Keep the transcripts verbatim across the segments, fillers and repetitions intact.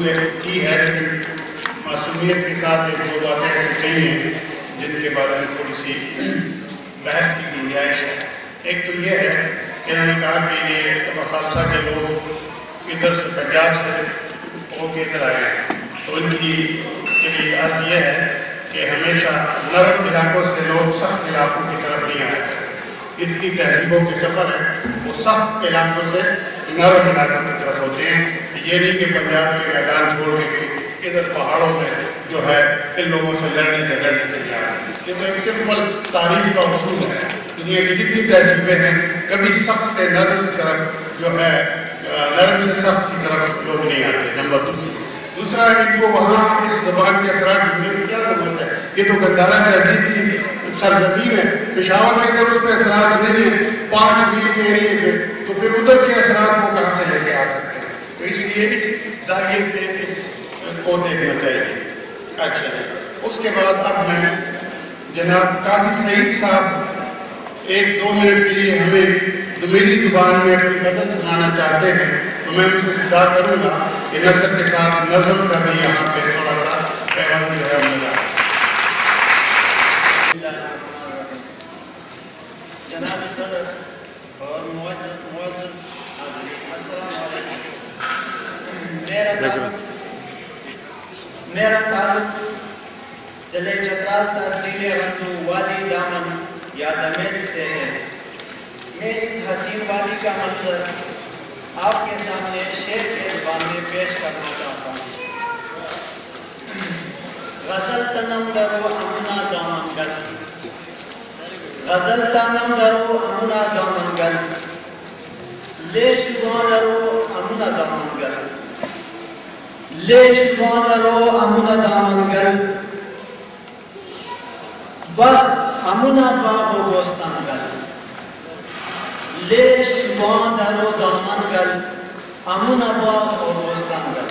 गुफ्तगू की है, लेकिन मासूमियत के साथ एक दो बातें ऐसी कही हैं जिनके बारे में थोड़ी सी बहस की गुंजाइश है। एक तो ये है कि उन्होंने कहा कि ये खालसा के लोग इधर से पंजाब से होके इधर आए हैं, तो उनकी के लिए अर्ज ये है कि हमेशा नरम इलाकों से लोग सख्त इलाकों की तरफ नहीं आए। जितनी तहजीबों के सफ़र है वो सख्त इलाकों से नरम इलाकों की तरफ होते हैं। ये नहीं कि पंजाब के मैदान छोड़ के इधर पहाड़ों में जो है इन लोगों से लड़ने झगड़ने के लिए आए। ये तो एक सिंपल तारीख का उसूल है। दुनिया की जितनी तहजीबें हैं कभी सख्त से नरम की तरफ जो है नरम से सख्त की तरफ लोग नहीं आते। नंबर दूसरी दूसरा इनको वहाँ इस जबान के असरात ढूंढने की क्या जरूरत है? ये तो गंदारा तहजीब की सरजमीन है। पेशावर में अगर उस पर असरात नहीं है पाँच मील के एरिए पे, तो फिर उधर के असरात वो कहाँ से लेके आ सकते हैं? तो इसलिए इस जाविये से इस को देखना चाहिए। अच्छा, उसके बाद अब मैं जनाब काजी सईद साहब एक दो मिनट के लिए हमें दुमेली जुबान में अपनी गज़ल सुनाना चाहते हैं, तो मैं उनसे सुधार करूँगा कि नसर के साथ नज़म का भी यहाँ पे थोड़ा सा पैगाम जो है मिला। जनाब सदर और मुअज़्ज़ज़ अस्सलाम वालेकुम। मेरा मेरा ताल्लुक ज़िले चतराल तहसील रंगू वादी दामन या दमेल से है। मैं इस हसीन वादी का मंजर आपके सामने शेर के ज़बान में पेश करना चाहता हूँ। गज़ल तनम दरो अमुना दामनगल, गज़ल तनम दरो अमुना दामनगल, लेश दरो अमुना दामनगल, लेश दरो अमुना दामनगल, बस अमुना बाबो गोस्तानगल, लेश दरो दामनगल, अमुना बाबो गोस्तानगल।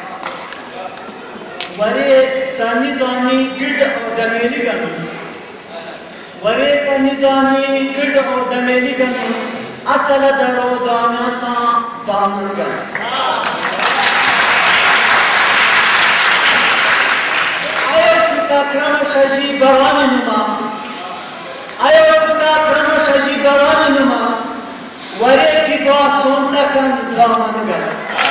वरे तनिज़ानी गिड और दमेली गनु, वरे तनिज़ानी गिड और दमेली गनु, असल दरो दाना सा दामनगल। आयो खुदा क्रम शजी बरान नुमा, आयो खुदा क्रम शजी बरान नुमा, वरे की बात सुनता कन दामनगल।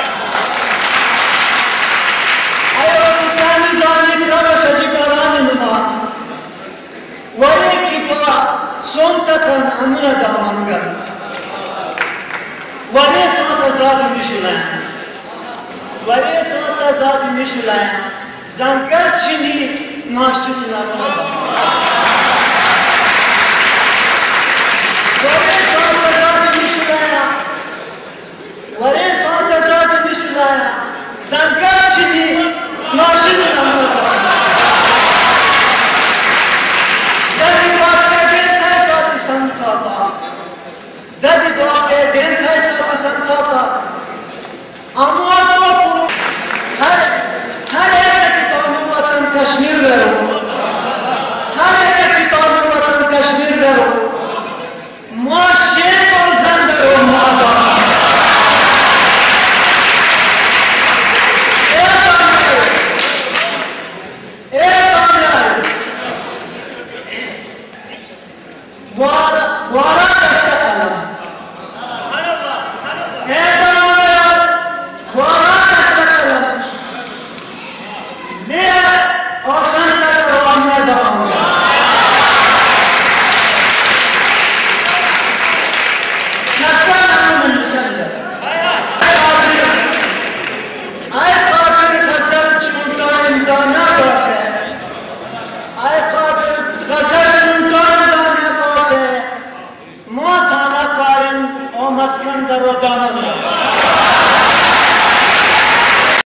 आयो खुदा निज़ानी क्रम शजी बरान नुमा, वरे की बात सुनता कन अमुना दामनगल। वरे साथ आजाद निशुलाया, वरे साथ आजाद निशुलाया, ज़ंकर चिनी नाशिन नामुना दामनगल। वरे साथ आजाद निशुलाया, वरे साथ आजाद निशुलाया, ज़ंकर चिनी नाशिन